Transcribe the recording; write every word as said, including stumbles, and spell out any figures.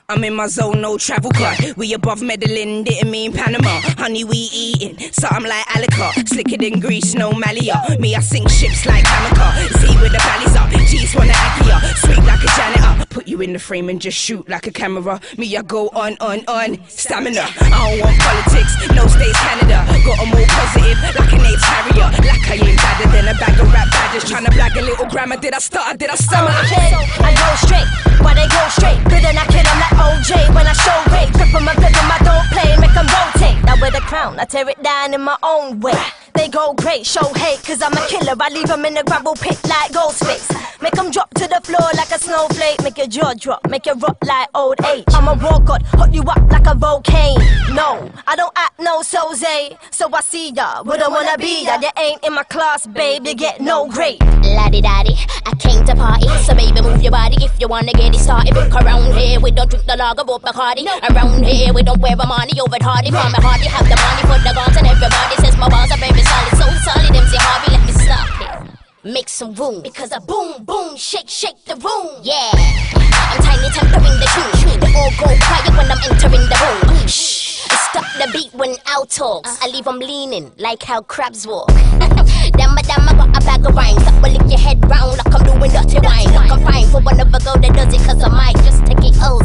I'm in my zone, no travel card. We above Medellin, didn't mean Panama. Honey, we eating, something like Alica. Slicker than Greece, no Malia. Me, I sink ships like Hamaka. Z with the valleys up, G's wanna Akia. Sweet like a janitor. Put you in the frame and just shoot like a camera. Me, I go on, on, on. Stamina. I don't want politics, no states Canada. Got 'em all positive, like an AIDS carrier. Like I ain't badder than a bag of rap badgers. Tryna blag a little grammar. Did I start? Did I stammer? Okay, I go straight. Why they go straight? Good and I kill 'em like O J when I show rate. Flip 'em and flip 'em, I don't play, make 'em rotate. Now with the crown, I tear it down in my own way. They go great, show hate, cause I'm a killer. I leave 'em in the gravel pit like Ghostface. Make 'em drop to the floor like a snowflake. Make your jaw drop, make you rot like old age. I'm a war god, hot you up like a volcano. No, I don't act no soze. So I see ya, wouldn't wanna be ya. You ain't in my class, babe, you get no grade. Laddie-daddy, I came to party, so baby move your body if you wanna get it started. Look around here, we don't drink the lager, but Bacardi. Around here, we don't wear a money over hardy. For my hardy, have the money for the guns and everybody says my balls are very solid, so solid. M C Harvey, let me stop it. Make some room, because I boom, boom, shake, shake the room. Yeah, I'm tiny tempering the tune. They all go quiet when I'm entering the room. Shh, stop the beat when out talks. I leave 'em leaning like how crabs walk. Damn, damn, I got a bag of rhymes that will lick your head round like I'm doing dirty wine. Like I'm fine for one of a girl that does it, cause I might just take it over.